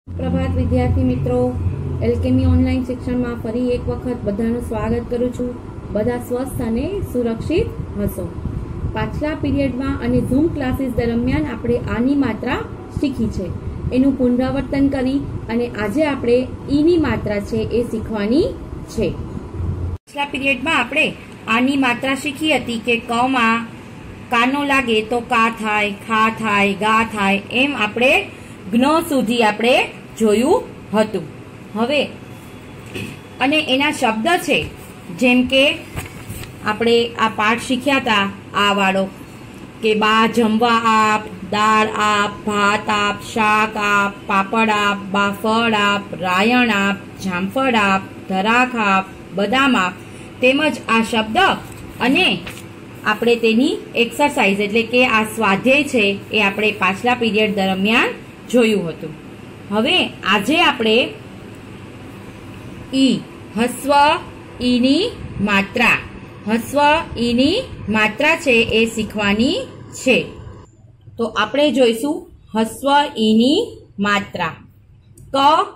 પ્રભાત વિદ્યાર્થી મિત્રો, એલકેમી ઓનલાઈન શિક્ષણમાં ફરી એક વખત બધાનું સ્વાગત કરું છું। બધા સ્વસ્થ અને સુરક્ષિત હશો। પાછલા પીરિયડમાં અને ઝૂમ ક્લાસીસ દરમિયાન આપણે આની માત્રા શીખી છે, એનું પુનરાવર્તન કરી અને આજે આપણે ઈની માત્રા છે એ શીખવાની છે। પાછલા પીરિયડમાં આપણે આની માત્રા શીખી હતી કે કમાં કાનો લાગે તો કા થાય, ખા થાય, ગા થાય, એમ આપણે જ્ઞ સુધી આપણે જોયું હતું। હવે અને એના શબ્દ છે, જેમ કે આપણે આ પાઠ શીખ્યા હતા આ વાળો કે બા જમવા આપ, દાળ આપ, ભાત આપ, શાક આપ, પાપડ આપ, બાફળ આપ, રાયણ આપ, જામફળ આપ, ધરાક આપ, બદામ આપ, તેમજ આ શબ્દ અને આપણે તેની એક્સરસાઇઝ એટલે કે આ સ્વાધ્યાય છે એ આપણે પાછલા પીરિયડ દરમિયાન જોયું હતું। હવે આજે આપણે ઈ હસ્વ ઈની માત્રા છે એ શીખવાની છે। તો આપણે જોઈશું હસ્વ ઈની માત્રા। ક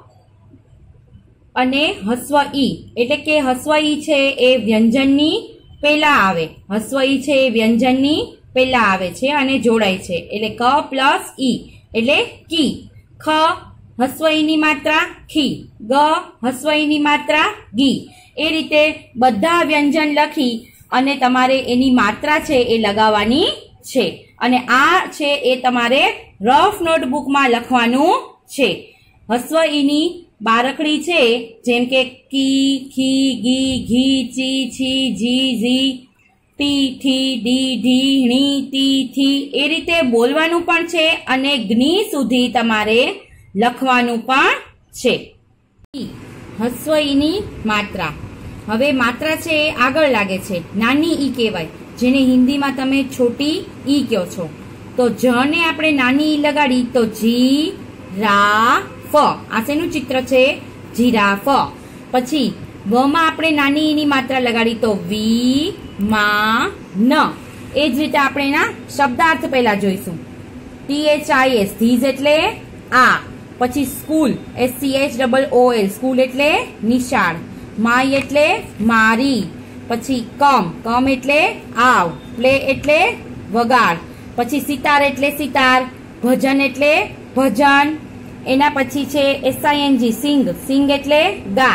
અને હસ્વ ઈ એટલે કે હસ્વ ઈ છે એ વ્યંજનની પહેલા આવે, હસ્વ ઈ છે એ વ્યંજનની પહેલા આવે છે અને જોડાય છે, એટલે ક પ્લસ ઈ એટલે કી। ખ હસ્વ ઈની માત્રા ખી, ગ હસ્વ ઈની માત્રા ગી। એ રીતે બધા વ્યંજન લખી અને તમારે એની માત્રા છે એ લગાવવાની છે અને આ છે એ તમારે રફ નોટબુકમાં લખવાનું છે। હસ્વ ઈની બારકડી છે, જેમ કે કી, ખી, ગી, ઘી, ચી, છી, જી, ઝી, ટી, ઠી, ડી, ઢી, ણી, તી, થી, એ રીતે બોલવાનું પણ છે અને જ્ઞી સુધી તમારે લખવાનું પણ છે। હસ્વ ઈની માત્રા, હવે માત્રા છે એ આગળ લાગે છે, નાની ઈ કહેવાય, જેને હિન્દીમાં તમે છોટી ઈ કહો છો। તો જ ને આપણે નાની ઈ લગાડી તો જી રા ફ, આ શેનું ચિત્ર છે? જીરાફ। પછી વ માં આપણે નાની ઈની માત્રા લગાડી તો વી મા ન। એ જ રીતે આપણે એના શબ્દાર્થ પહેલા જોઈશું। THIS ધીઝ એટલે આ, પછી સ્કૂલ SCHOOL સ્કૂલ એટલે નિશાળ, માય એટલે મારી, પછી કમ એટલે આવ, પ્લે એટલે વગાડ, પછી સિતાર એટલે સિતાર, ભજન એટલે ભજન, એના પછી છે SING સિંગ એટલે ગા,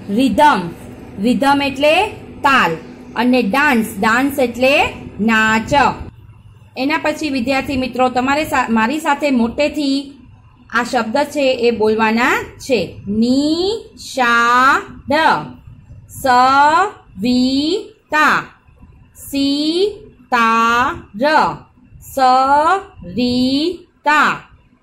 રિધમ એટલે તાલ અને ડાન્સ એટલે નાચ। એના પછી વિદ્યાર્થી મિત્રો તમારે મારી સાથે મોટેથી આ શબ્દ છે એ બોલવાના છે। નિશાળ, સવિતા, સિતાર, સરિતા,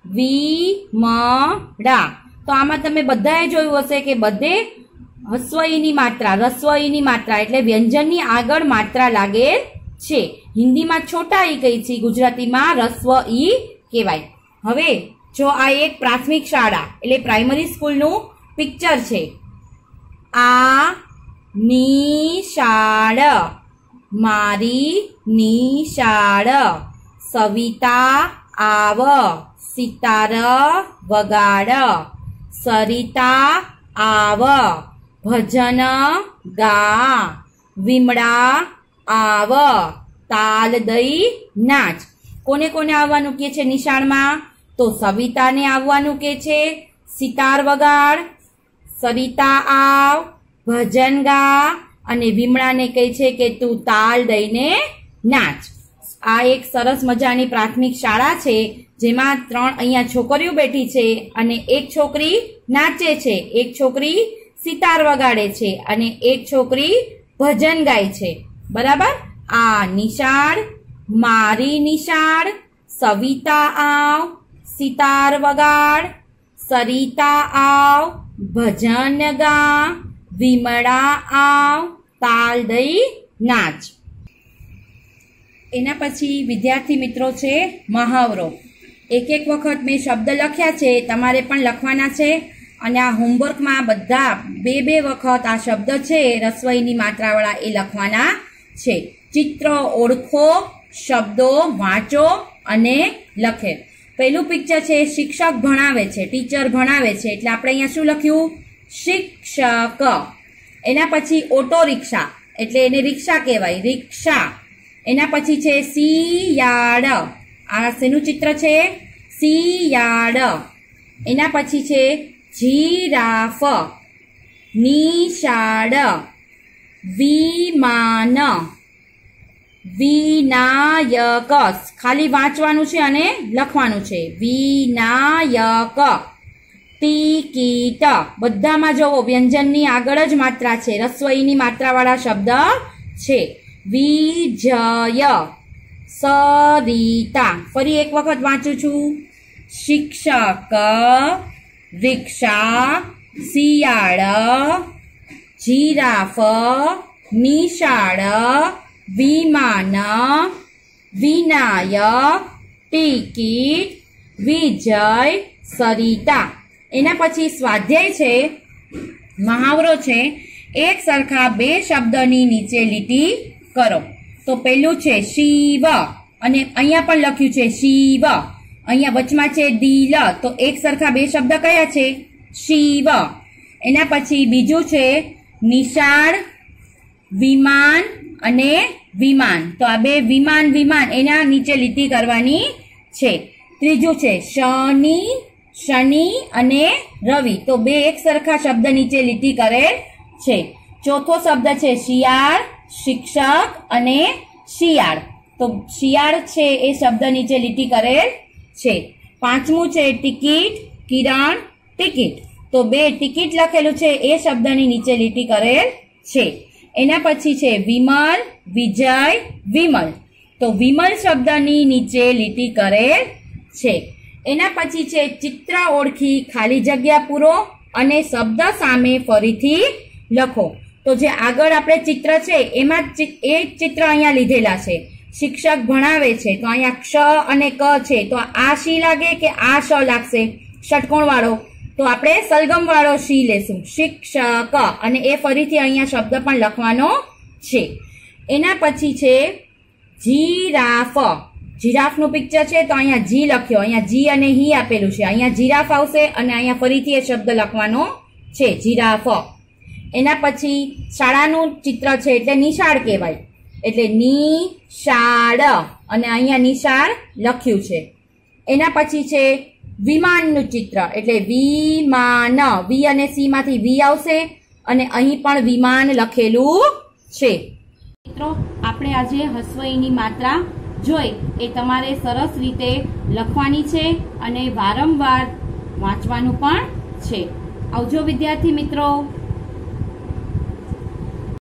વિમળા। તો આમાં તમે બધાએ જોયું હશે કે બધે હસ્વ ઈની માત્રા, રસ્વ ઈની માત્રા એટલે વ્યંજનની આગળ માત્રા લાગે છે। હિન્દીમાં છોટા ઈ કહી છે, ગુજરાતીમાં રસ્વ ઈ કહેવાય। હવે જો આ એક પ્રાથમિક શાળા એટલે પ્રાઇમરી સ્કૂલનું પિક્ચર છે। આ નિશાળ, મારી નિશાળ, સવિતા આવ, સિતાર વગાડ, સરિતા આવ, ભજન ગા, વિમળા આવ, તાલ દઈ નાચ। કોને કોને આવવાનું કે છે નિશાળમાં? તો સવિતાને આવવાનું કે છે, સિતાર વગાડ, સરિતા આવ, ભજન ગા અને વિમળાને કહે છે કે તું તાલ દઈને નાચ। આ એક સરસ મજાની પ્રાથમિક શાળા છે, જેમાં 3 અહીંયા છોકરીઓ બેઠી છે અને એક છોકરી નાચે છે, એક છોકરી સિતાર વગાડે છે અને એક છોકરી ભજન ગાય છે, બરાબર। આ નિશાળ, મારી નિશાળ, સવિતા આવ, સિતાર વગાડ, સરિતા આવ, ભજન ગા, વિમળા આવ, તાલ દઈ નાચ। એના પછી વિદ્યાર્થી મિત્રો છે મહાવરો। એક વખત મેં શબ્દ લખ્યા છે, તમારે પણ લખવાના છે અને આ હોમવર્કમાં બધા બે વખત આ શબ્દ છે રસ્વ ઈની માત્રાવાળા એ લખવાના છે। ચિત્ર ઓળખો, શબ્દો વાંચો અને લખે। પહેલું પિક્ચર છે શિક્ષક ભણાવે છે, ટીચર ભણાવે છે, એટલે આપણે અહીંયા શું લખ્યું? શિક્ષક. એના પછી ઓટો રિક્ષા, એટલે એને રિક્ષા કહેવાય, રિક્ષા. એના પછી છે શિયાળ, આ શેનું ચિત્ર છે? શિયાળ. એના પછી છે જીરાફ, નિશાળ, વિમાન, વિનાયક. ખાલી વાંચવાનું છે અને લખવાનું છે. વિનાયક. ટિકિટ. બધામાં જોવો વ્યંજનની આગળ જ માત્રા છે, રસ્વઈની માત્રાવાળા શબ્દ છે. વિજય, સરિતા. ફરી એક વખત વાંચું છું. શિક્ષક, રિક્ષા, શિયાળ, જીરાફ, નિશાળ, વિમાન, વિનાયક, ટિકિટ, વિજય, સરિતા. એના પછી સ્વાધ્યાય છે, મહાવરો છે. એક સરખા બે શબ્દની નીચે લીટી કરો. તો પેલું છે શિવ, અને અહીંયા પણ લખ્યું છે શિવ. અહીંયા વચમાં છે દિલ, તો એક સરખા બે શબ્દ કયા છે? શિવ. એના પછી બીજું છે નિશાળ, વિમાન અને વિમાન. તો આ બે વિમાન વિમાન એના નીચે લીટી કરવાની છે. ત્રીજું છે શનિ, શનિ અને રવિ. તો બે એક સરખા શબ્દ નીચે લીટી કરેલ છે. ચોથો શબ્દ છે શિયાળ, શિક્ષક અને શિયાળ. તો શિયાળ છે એ શબ્દ નીચે લીટી કરેલ છે. પાંચમું છે ટિકિટ, કિરણ, ટિકિટ. તો બે ટિકિટ લખેલું છે એ શબ્દની નીચે લીટી કરેલ છે. એના પછી છે વિમલ, વિજય, વિમલ. તો વિમલ શબ્દની નીચે લીટી કરેલ છે. એના પછી છે ચિત્ર ઓળખી ખાલી જગ્યા પૂરો અને શબ્દ સામે ફરીથી લખો. તો જે આગળ આપણે ચિત્ર છે એમાં એ ચિત્ર અહીંયા લીધેલા છે. શિક્ષક ભણાવે છે, તો અહીંયા ક્ષ અને ક છે, તો આ શી લાગે કે આ શ લાગશે? ષટકોણ વાળો. તો આપણે સલગમ વાળો શી લેશું, શિક્ષક. અને એ ફરીથી અહીંયા શબ્દ પણ લખવાનો છે. એના પછી છે જીરાફ. જીરાફનું પિક્ચર છે, તો અહીંયા જી લખ્યો, અહીંયા જી અને હી આપેલું છે. અહીંયા જીરાફ આવશે અને અહીંયા ફરીથી એ શબ્દ લખવાનો છે, જીરાફ. એના પછી શાળાનું ચિત્ર છે, એટલે નિશાળ કહેવાય, એટલે નિશાળ, અને અહીંયા નિશાળ લખ્યું છે. એના પછી છે વિમાનનું ચિત્ર, એટલે વિમાન. વી અને સી માંથી વી આવશે અને અહીં પણ વિમાન લખેલું છે. મિત્રો, આપણે આજે હસ્વઈની માત્રા જોઈ, એ તમારે સરસ રીતે લખવાની છે અને વારંવાર વાંચવાનું પણ છે. આવજો વિદ્યાર્થી મિત્રો.